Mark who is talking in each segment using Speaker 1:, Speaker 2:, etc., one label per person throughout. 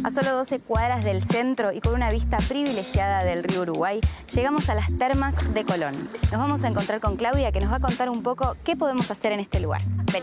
Speaker 1: A solo 12 cuadras del centro y con una vista privilegiada del río Uruguay, llegamos a las termas de Colón. Nos vamos a encontrar con Claudia, que nos va a contar un poco qué podemos hacer en este lugar. Ven.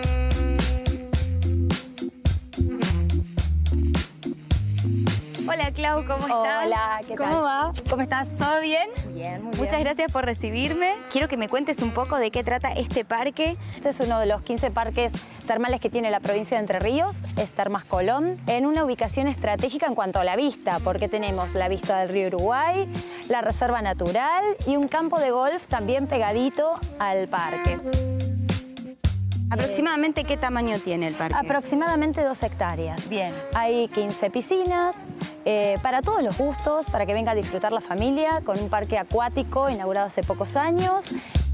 Speaker 1: Hola Clau, ¿cómo estás?
Speaker 2: Hola, ¿qué tal?
Speaker 1: ¿Cómo va? ¿Cómo estás? ¿Todo bien?
Speaker 2: Bien, muy bien.
Speaker 1: Muchas gracias por recibirme. Quiero que me cuentes un poco de qué trata este parque.
Speaker 2: Este es uno de los 15 parques termales que tiene la provincia de Entre Ríos, es Termas Colón, en una ubicación estratégica en cuanto a la vista, porque tenemos la vista del río Uruguay, la reserva natural y un campo de golf también pegadito al parque.
Speaker 1: ¿Aproximadamente qué tamaño tiene el parque?
Speaker 2: Aproximadamente 2 hectáreas.
Speaker 1: Bien.
Speaker 2: Hay 15 piscinas, para todos los gustos, para que venga a disfrutar la familia, con un parque acuático inaugurado hace pocos años.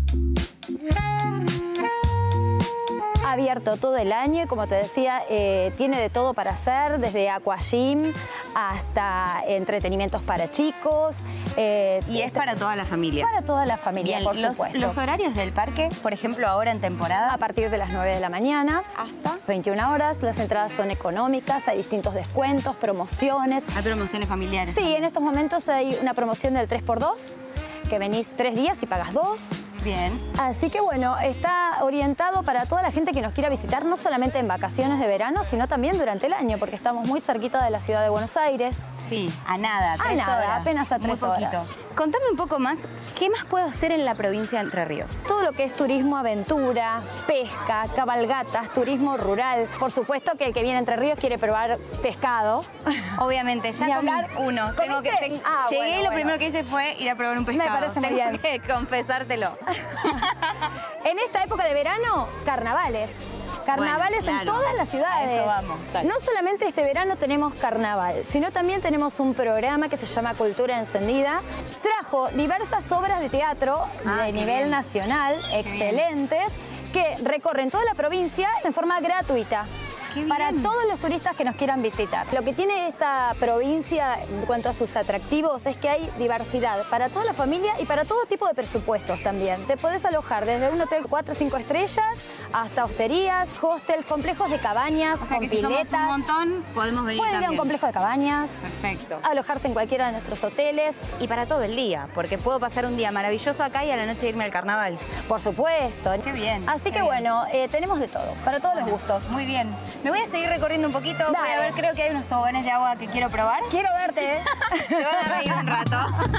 Speaker 2: Abierto todo el año y, como te decía, tiene de todo para hacer, desde aquagym hasta entretenimientos para chicos.
Speaker 1: Y es para toda la familia.
Speaker 2: Para toda la familia,
Speaker 1: Bien,
Speaker 2: por supuesto.
Speaker 1: Los horarios del parque, por ejemplo, ahora en temporada.
Speaker 2: A partir de las 9 de la mañana hasta 21 horas. Las entradas son económicas, hay distintos descuentos, promociones.
Speaker 1: Hay promociones familiares.
Speaker 2: Sí, en estos momentos hay una promoción del 3x2, que venís 3 días y pagas 2.
Speaker 1: Bien.
Speaker 2: Así que bueno, está orientado para toda la gente que nos quiera visitar, no solamente en vacaciones de verano, sino también durante el año, porque estamos muy cerquita de la ciudad de Buenos Aires.
Speaker 1: Sí, a nada, 3
Speaker 2: nada,
Speaker 1: horas.
Speaker 2: apenas a 3
Speaker 1: Muy
Speaker 2: horas.
Speaker 1: poquito. Contame un poco más, ¿qué más puedo hacer en la provincia de Entre Ríos?
Speaker 2: Todo lo que es turismo aventura, pesca, cabalgatas, turismo rural. Por supuesto que el que viene a Entre Ríos quiere probar pescado.
Speaker 1: Obviamente, ya
Speaker 2: Ni
Speaker 1: comí
Speaker 2: hablar.
Speaker 1: uno.
Speaker 2: ¿Comiste?
Speaker 1: Llegué y lo
Speaker 2: bueno.
Speaker 1: primero que hice fue ir a probar un pescado.
Speaker 2: Me parece muy
Speaker 1: Tengo
Speaker 2: bien.
Speaker 1: que confesártelo.
Speaker 2: En esta época de verano, carnavales. Carnavales
Speaker 1: Bueno,
Speaker 2: en
Speaker 1: claro.
Speaker 2: todas las ciudades.
Speaker 1: A eso vamos.
Speaker 2: No solamente este verano tenemos carnaval, sino también tenemos un programa que se llama Cultura Encendida. Trajo diversas obras de teatro de
Speaker 1: qué
Speaker 2: nivel
Speaker 1: bien.
Speaker 2: nacional, excelentes, que recorren toda la provincia en forma gratuita.
Speaker 1: Qué bien.
Speaker 2: Para todos los turistas que nos quieran visitar. Lo que tiene esta provincia en cuanto a sus atractivos es que hay diversidad para toda la familia y para todo tipo de presupuestos también. Te podés alojar desde un hotel 4 o 5 estrellas hasta hosterías, hostels, complejos de cabañas,
Speaker 1: O sea
Speaker 2: con
Speaker 1: que si somos
Speaker 2: piletas.
Speaker 1: un montón, podemos venir
Speaker 2: Pueden ir a un
Speaker 1: también.
Speaker 2: complejo de cabañas,
Speaker 1: Perfecto.
Speaker 2: alojarse en cualquiera de nuestros hoteles.
Speaker 1: Y para todo el día, porque puedo pasar un día maravilloso acá y a la noche irme al carnaval.
Speaker 2: Por supuesto.
Speaker 1: Qué bien,
Speaker 2: Así
Speaker 1: qué
Speaker 2: que
Speaker 1: bien.
Speaker 2: bueno, tenemos de todo, para todos los gustos.
Speaker 1: Muy bien. Me voy a seguir recorriendo un poquito. Voy
Speaker 2: Dale.
Speaker 1: a ver, creo que hay unos toboganes de agua que quiero probar.
Speaker 2: Quiero verte, ¿eh?
Speaker 1: Se van a reír un rato.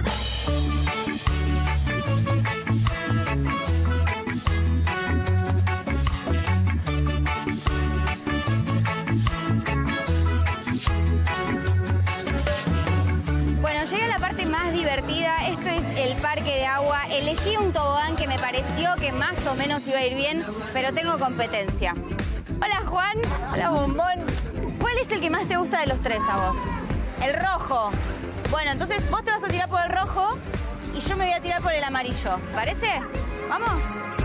Speaker 1: Bueno, llegué a la parte más divertida. Este es el parque de agua. Elegí un tobogán que me pareció que más o menos iba a ir bien, pero tengo competencia. Hola Juan. Hola Bombón. ¿Cuál es el que más te gusta de los tres a vos? El rojo. Bueno, entonces vos te vas a tirar por el rojo y yo me voy a tirar por el amarillo. ¿Parece? ¿Vamos?